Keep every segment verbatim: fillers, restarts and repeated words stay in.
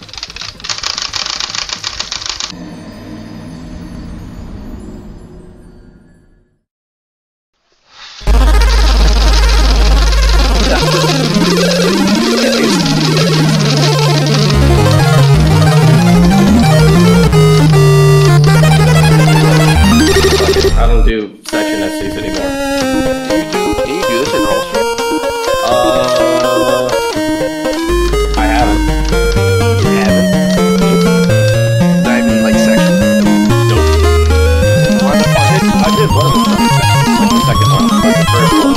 I don't do section S Cs anymore. Do you do, can you do this in roll stream? Uh, I haven't. You haven't? Not even like section? Nope. What the fuck? I did, I did one of the sections, like the second one, like the first one.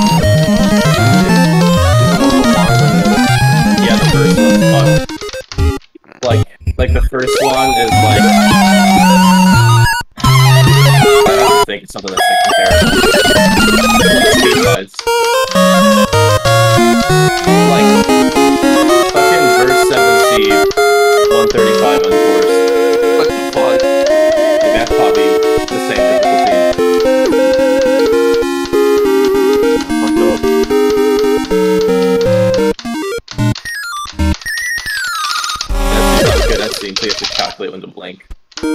Yeah, the first one's fun. Like, like the first one is like. I think it's something that's like comparable. Speed sides. Like, fucking verse seven C, one thirty-five unforced. What the fuck? Like, that's probably the same difficulty. Fucked up. That's not good at seeing, so you have to calculate when to blink.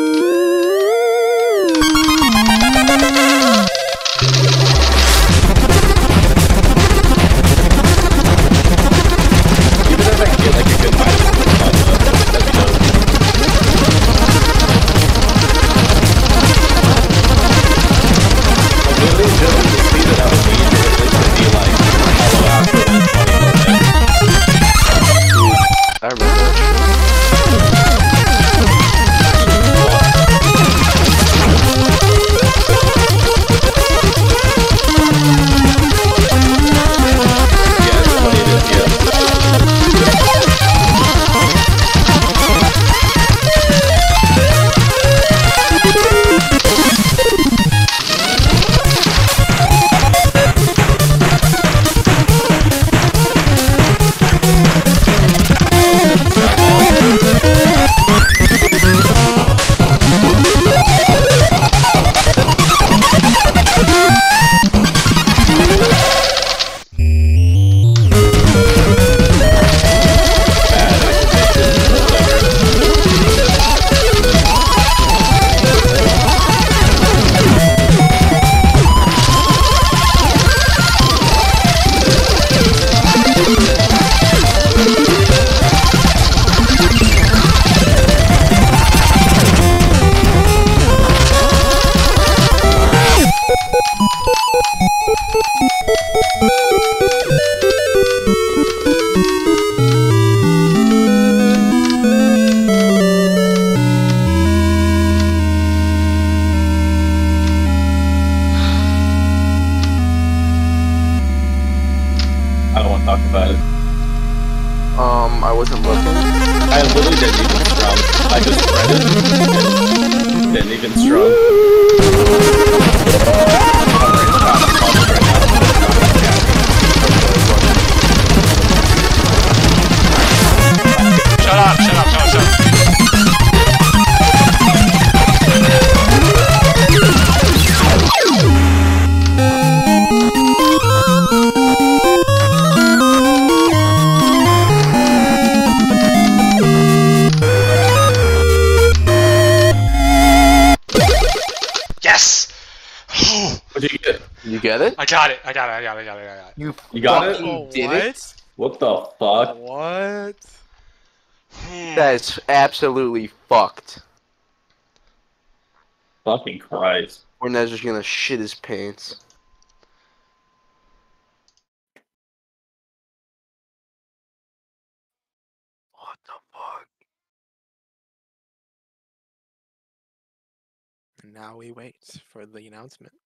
Even if I get like a good minus on the fun, though, that'd be dope. Like, literally, just the speed that I would need, it would literally be like hollow after one twenty moment. I remember that shit. Yeah, it's funny to see it. I don't want to talk about it. Um, I wasn't looking. I literally didn't even strum. I just read it and didn't even strum. Shut up, shut up, shut up, shut up. Yes! What'd you get? You get it? I got it, I got it, I got it, I got it, I got it. You, You got it? fucking did what? it? What the fuck? What? That's absolutely fucked. Fucking Christ. Ornez just gonna shit his pants. What the fuck? And now we wait for the announcement.